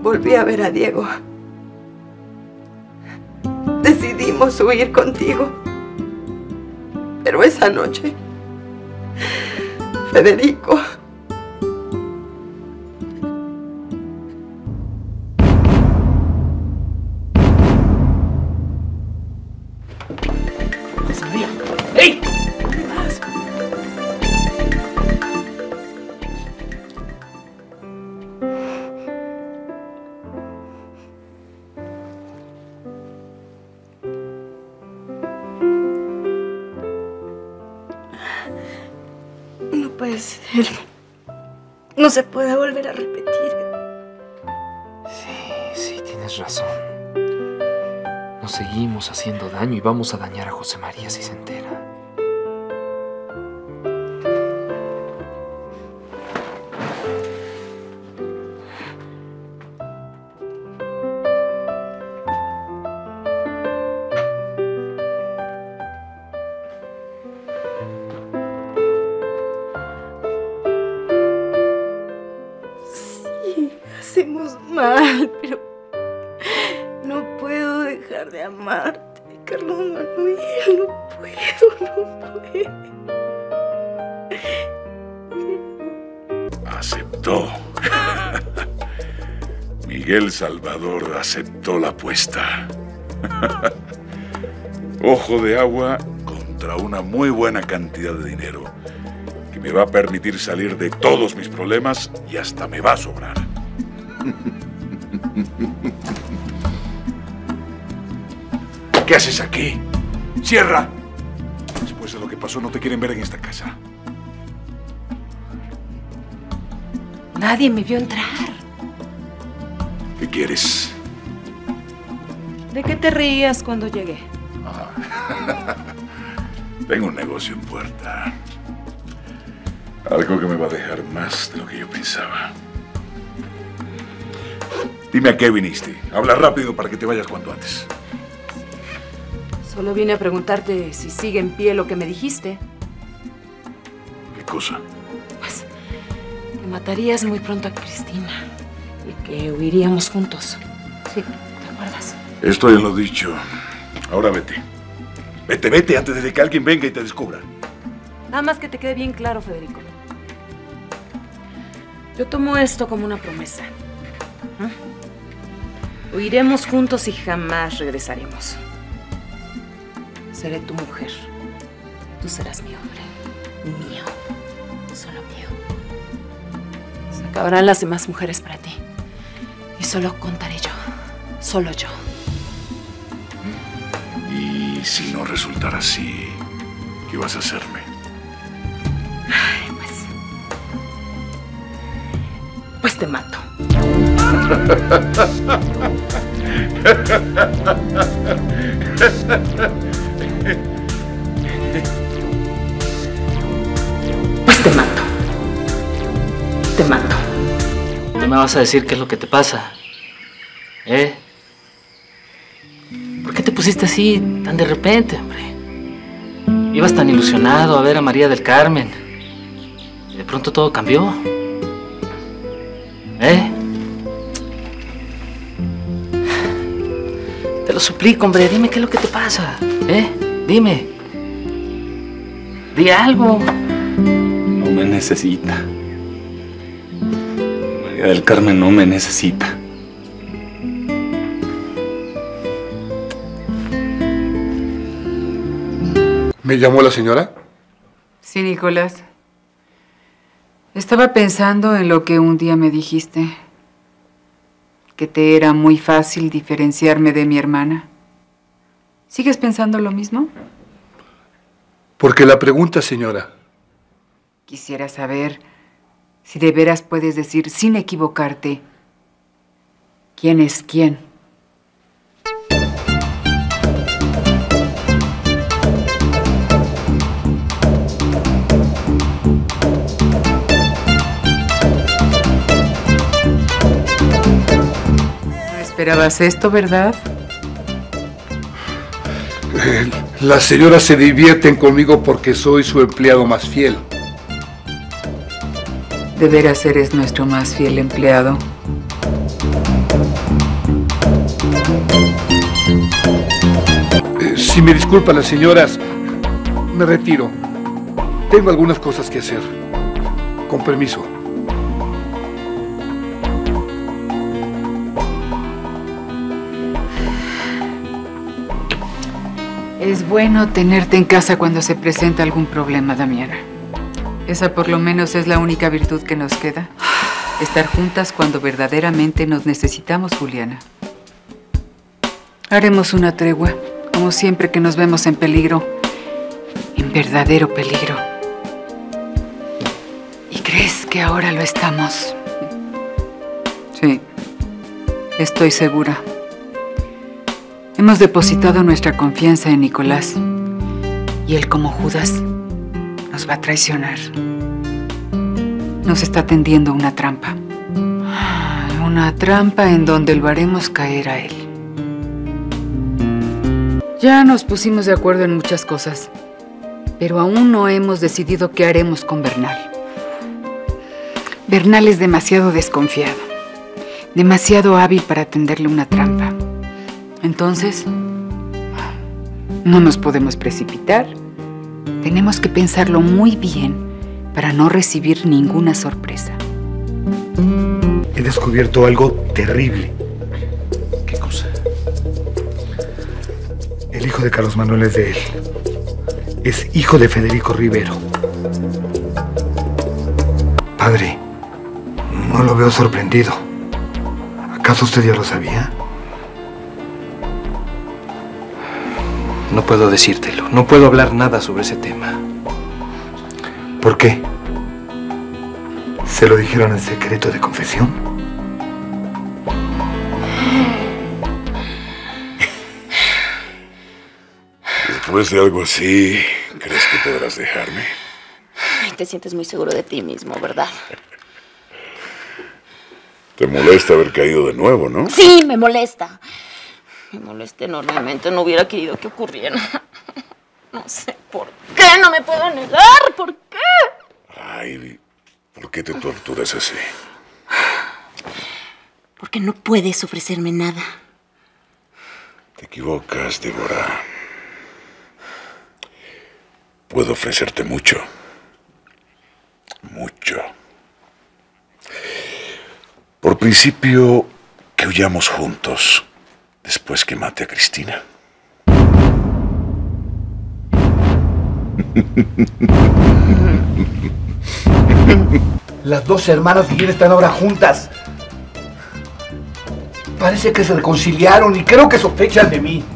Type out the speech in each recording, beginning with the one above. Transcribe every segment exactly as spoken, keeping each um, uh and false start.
volví a ver a Diego. Decidimos huir contigo. Pero esa noche, Federico... ¡Ey! No puede ser. No se puede volver a repetir. Sí, sí, tienes razón. Nos seguimos haciendo daño y vamos a dañar a José María si se entera. Sí, hacemos mal, pero no puedo dejar de amarte, Carlos Manuel. No puedo, no puedo. Aceptó. Miguel Salvador aceptó la apuesta. Ojo de agua contra una muy buena cantidad de dinero que me va a permitir salir de todos mis problemas y hasta me va a sobrar. ¿Qué haces aquí? ¡Cierra! Después de lo que pasó, no te quieren ver en esta casa. Nadie me vio entrar. ¿Qué quieres? ¿De qué te reías cuando llegué? Ah. Tengo un negocio en puerta. Algo que me va a dejar más de lo que yo pensaba. Dime a qué viniste. Habla rápido para que te vayas cuanto antes. Solo vine a preguntarte si sigue en pie lo que me dijiste. ¿Qué cosa? Pues que matarías muy pronto a Cristina y que huiríamos juntos. Sí, ¿te acuerdas? Esto ya lo he dicho. Ahora vete. Vete, vete antes de que alguien venga y te descubra. Nada más que te quede bien claro, Federico. Yo tomo esto como una promesa. ¿Eh? Huiremos juntos y jamás regresaremos. Seré tu mujer. Tú serás mi hombre. Mío. Solo mío. Se acabarán las demás mujeres para ti. Y solo contaré yo. Solo yo. Y si no resultara así, ¿qué vas a hacerme? Ay, pues... Pues te mato. Pues te mato. Te mato. ¿No me vas a decir qué es lo que te pasa? ¿Eh? ¿Por qué te pusiste así tan de repente, hombre? Ibas tan ilusionado a ver a María del Carmen. Y de pronto todo cambió. ¿Eh? Te lo suplico, hombre. Dime qué es lo que te pasa. ¿Eh? Dime. Di algo. No me necesita. María del Carmen no me necesita. ¿Me llamó la señora? Sí, Nicolás. Estaba pensando en lo que un día me dijiste. Que te era muy fácil diferenciarme de mi hermana. ¿Sigues pensando lo mismo? Porque la pregunta, señora. Quisiera saber si de veras puedes decir sin equivocarte quién es quién. No esperabas esto, ¿verdad? Eh, las señoras se divierten conmigo porque soy su empleado más fiel. De veras eres nuestro más fiel empleado. Si me disculpan las señoras, me retiro. Tengo algunas cosas que hacer. Con permiso. Es bueno tenerte en casa cuando se presenta algún problema, Damiana. Esa por lo menos es la única virtud que nos queda. Estar juntas cuando verdaderamente nos necesitamos, Juliana. Haremos una tregua, como siempre que nos vemos en peligro. En verdadero peligro. ¿Y crees que ahora lo estamos? Sí, estoy segura. Hemos depositado nuestra confianza en Nicolás. Y él, como Judas, nos va a traicionar. Nos está tendiendo una trampa. Una trampa en donde lo haremos caer a él. Ya nos pusimos de acuerdo en muchas cosas, pero aún no hemos decidido qué haremos con Bernal. Bernal es demasiado desconfiado, demasiado hábil para tenderle una trampa. Entonces, no nos podemos precipitar. Tenemos que pensarlo muy bien para no recibir ninguna sorpresa. He descubierto algo terrible. ¿Qué cosa? El hijo de Carlos Manuel es de él. Es hijo de Federico Rivero. Padre, no lo veo sorprendido. ¿Acaso usted ya lo sabía? No puedo decírtelo. No puedo hablar nada sobre ese tema. ¿Por qué? ¿Se lo dijeron en secreto de confesión? Después de algo así, ¿crees que podrás dejarme? Ay, te sientes muy seguro de ti mismo, ¿verdad? Te molesta haber caído de nuevo, ¿no? Sí, me molesta. Me molesta enormemente. No hubiera querido que ocurriera. No sé por qué. No me puedo negar. ¿Por qué? Ay, ¿por qué te torturas así? Porque no puedes ofrecerme nada. Te equivocas, Débora. Puedo ofrecerte mucho. Mucho. Por principio, que huyamos juntos después que mate a Cristina. Las dos hermanas Guillén están ahora juntas. Parece que se reconciliaron y creo que sospechan de mí.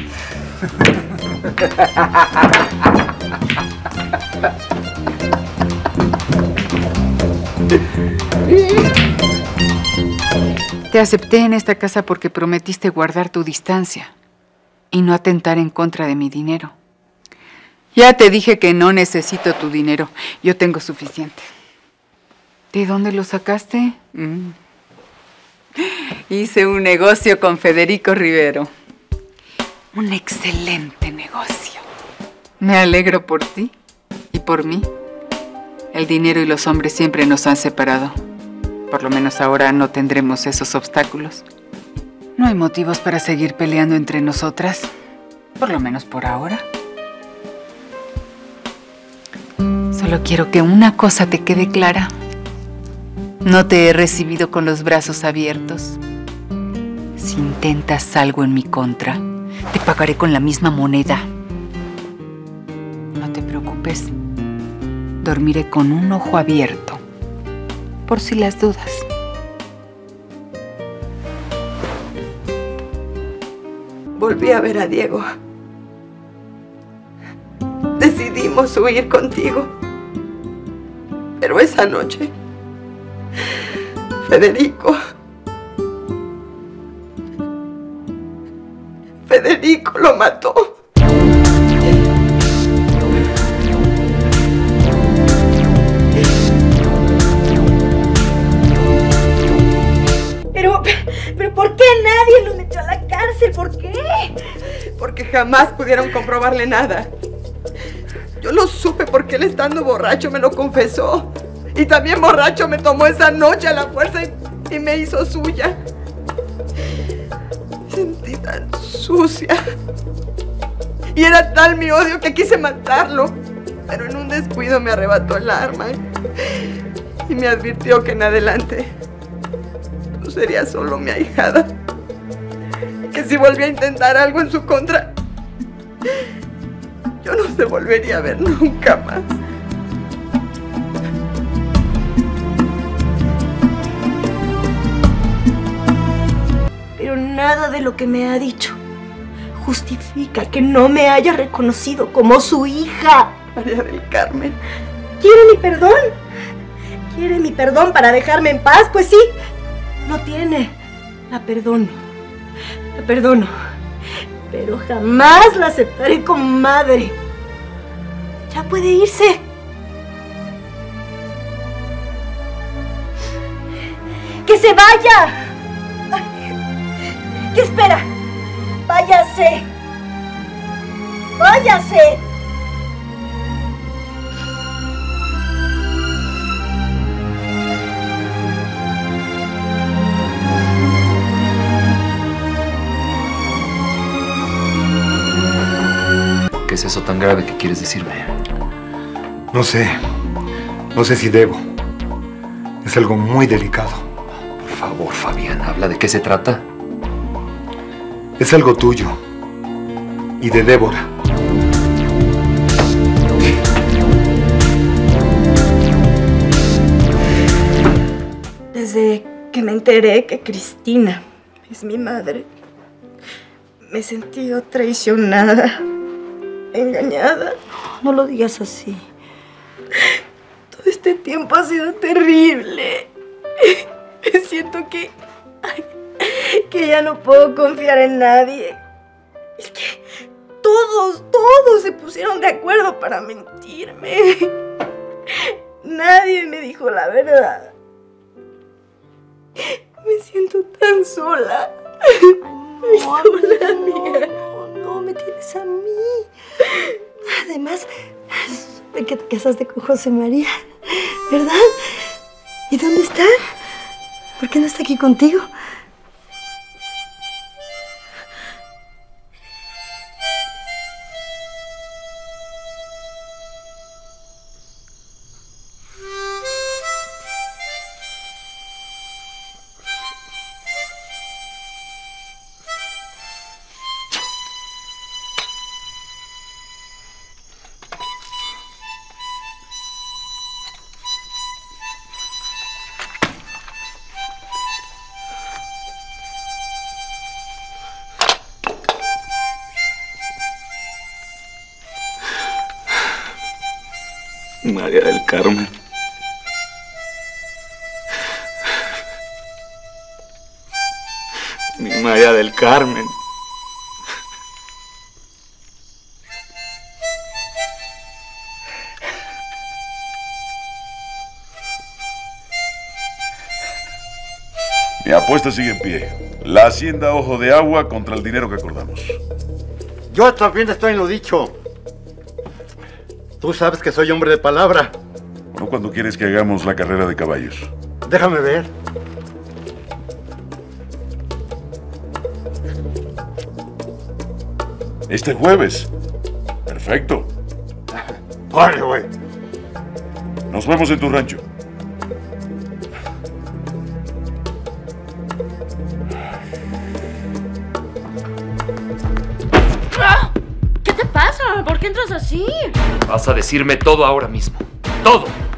Te acepté en esta casa porque prometiste guardar tu distancia y no atentar en contra de mi dinero. Ya te dije que no necesito tu dinero. Yo tengo suficiente. ¿De dónde lo sacaste? Mm. Hice un negocio con Federico Rivero. Un excelente negocio. Me alegro por ti y por mí. El dinero y los hombres siempre nos han separado. Por lo menos ahora no tendremos esos obstáculos. No hay motivos para seguir peleando entre nosotras. Por lo menos por ahora. Solo quiero que una cosa te quede clara. No te he recibido con los brazos abiertos. Si intentas algo en mi contra, te pagaré con la misma moneda. No te preocupes. Dormiré con un ojo abierto. Por si las dudas. Volví a ver a Diego. Decidimos huir contigo. Pero esa noche, Federico... Federico lo mató. Pero, pero ¿por qué nadie lo metió a la cárcel? ¿Por qué? Porque jamás pudieron comprobarle nada. Yo lo supe porque él, estando borracho, me lo confesó. Y también borracho me tomó esa noche a la fuerza y, y me hizo suya. Me sentí tan sucia. Y era tal mi odio que quise matarlo. Pero en un descuido me arrebató el arma y me advirtió que en adelante tú serías solo mi ahijada. Que si volvía a intentar algo en su contra, yo no te volvería a ver nunca más. Pero nada de lo que me ha dicho justifica que no me haya reconocido como su hija. María del Carmen. ¿Quiere mi perdón? ¿Quiere mi perdón para dejarme en paz? Pues sí, lo tiene. La perdono. La perdono. Pero jamás la aceptaré como madre. Ya puede irse. ¡Que se vaya! ¿Qué espera? ¡Váyase! ¡Váyase! ¿Qué es eso tan grave que quieres decirme? No sé. No sé si debo. Es algo muy delicado. Por favor, Fabián, habla. ¿De qué se trata? Es algo tuyo. Y de Débora. Desde que me enteré que Cristina es mi madre, me he sentido traicionada, engañada. No lo digas así. Todo este tiempo ha sido terrible. Siento que... que ya no puedo confiar en nadie. Es que todos, todos se pusieron de acuerdo para mentirme. Nadie me dijo la verdad. Me siento tan sola. Ay, no, sola, amiga. No, no, no, me tienes a mí. Además, supe que te casaste con José María, ¿verdad? ¿Y dónde está? ¿Por qué no está aquí contigo? María del Carmen. Mi María del Carmen. Mi apuesta sigue en pie. La hacienda Ojo de Agua contra el dinero que acordamos. Yo también estoy en lo dicho. Tú sabes que soy hombre de palabra. Bueno, cuando quieres que hagamos la carrera de caballos. Déjame ver. Este jueves. Perfecto. Vale, güey. Nos vemos en tu rancho. ¿Qué te pasa? ¿Por qué entras así? Vas a decirme todo ahora mismo. ¡Todo!